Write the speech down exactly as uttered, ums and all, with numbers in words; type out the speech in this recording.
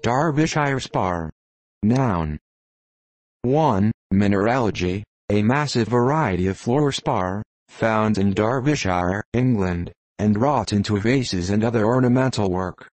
Derbyshire spar. Noun. one. Mineralogy, a massive variety of floor spar, found in Derbyshire, England, and wrought into vases and other ornamental work.